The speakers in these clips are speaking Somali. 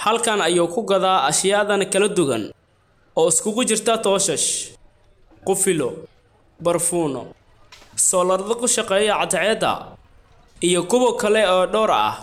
halkan ayuu ku gadaa ashyaadan kala duwan oo iskugu jirta tooshash qufilo barfuuno soolarada ku shaqeeya cadceeda iyo kuwo kale oo dhowr ah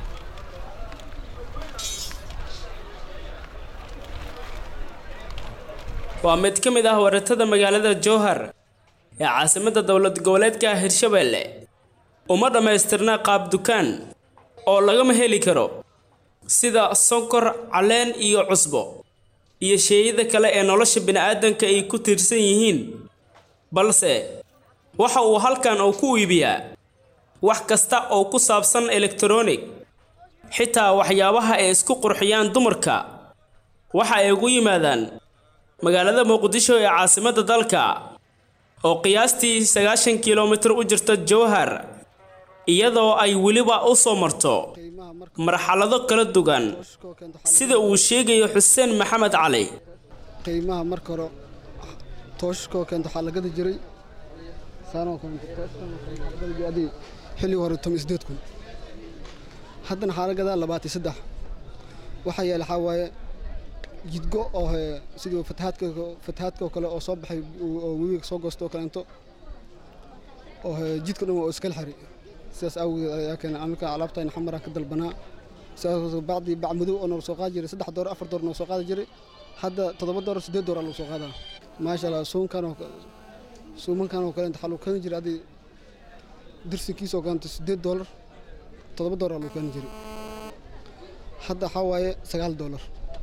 waa mid ka mid ah waratada magaalada Jowhar ee caasimadda dawlad goboleedka Hirshabelle uma dhameystirna qaab dukaan oo laga heli karo sida sonkor caleen iyo cusbo iyo sheeyada kale ee nolosha bini'aadanka ay ku tiirsan yihiin balse waxa uu halkan ku iibiyaa wax kasta oo ku saabsan electronic xitaa waxyaabaha ay isku qurxiyaan dumarka waxa ay ugu yimaadaan magaalada Muqdisho ee caasimadda dalka oo qiyaastii 90 kiiloomitir u jirta Jowhar iyadoo ay waliba u soo marto marxalado kala duwan sida uu sheegayo Xuseen Maxamed Cali qiimaha marka hore tooshko keento waxa laga jiray saano keento tooshko xilli hore 18 kun haddana xaalada 23 waxa yeelay xawaaye jidgo oo sidoo fatahaadka kale oo soo baxay oo webiga soo goosto kaleento oo jidka dhan oo iska xiri sidaas awgeed ayaa keenay amka alaabtaan xamara ka dalbanaa sidaas baadii bacmadow oo soo qaad jiray 3 door 4 door soo qaad jiray hadda 7 door 8 door lagu soo qaadaa maasha Allah suumankan oo kale inta xaluu kan jiray adii dirsikiisa oo ganta 8 door 7 door lagu kan jiray hadda xawaaye 9 door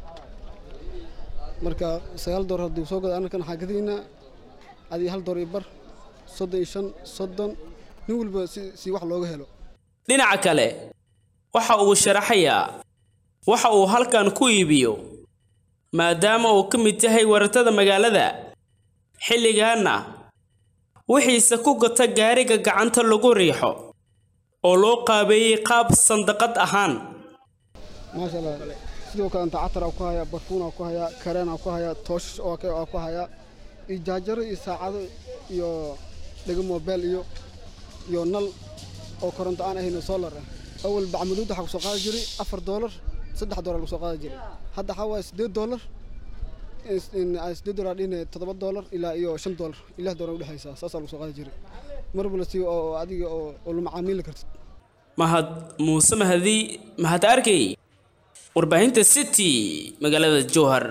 marka 9 door hadii soo gad anakan xagadina adii 1 door bar 35 nin walba si wax looga helo dhinaca kale waxa uu sharaxayaa waxa uu halkan ku iibiyo maadaama uu ka mid yahay waratada magaalada xilligaana wixiisa ku gata gaariga gacanta lagu riixo oo loo qaabeeyay qaab sandaqad ahaan maasha Allah sidoo kale inta catar ku haya barfuun ku haya kareen ku haya toosh oo ku haya ijaajaro iyo saacado iyo dhaga mobile iyo nal oo koronto aan ahayn solar awal bacmadood waxa ku soo qaad jiray 4 dollar 3 dollar lagu soo qaad jiray hadda waxa waa 8 dollar in 8 dollar in 7 dollar ilaa iyo 5 dollar ilaa dollar u dhaxaysa saas lagu soo qaad jiray marba si oo adiga oo la macaamil kartid mahad Muuse mahad arkay warbaahinta City magaalada Jowhar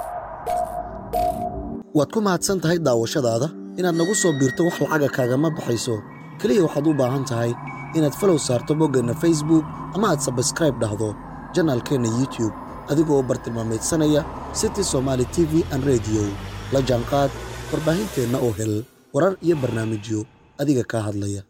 waad ku mahadsan tahay daawashadaada inaad nagu soo biirto wax lacag kaaga ma baxayso kaliya waxaad u baahan tahay inaad follow saarto boggana Facebook ama aad subscribe dhahdo channelkeena YouTube adigoo bartilmaameedsanaya City Somali TV and Radio la jaanqaad warbaahinteena oo hel warar iyo barnaamijyo adiga ka hadlaya